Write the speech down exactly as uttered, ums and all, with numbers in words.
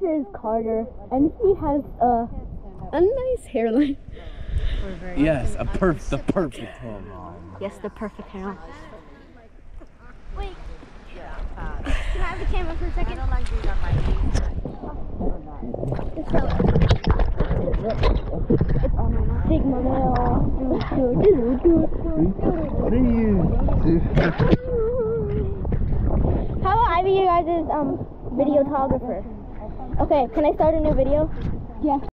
is Carter, and he has a a nice hairline. Yes, a perf the perfect hairline. Yes, the perfect hairline. Wait. Can I have the camera for a second? I don't like these on my knees. Sigma male. What are you? How about I be you guys' um videographer? Okay, can I start a new video? Yeah.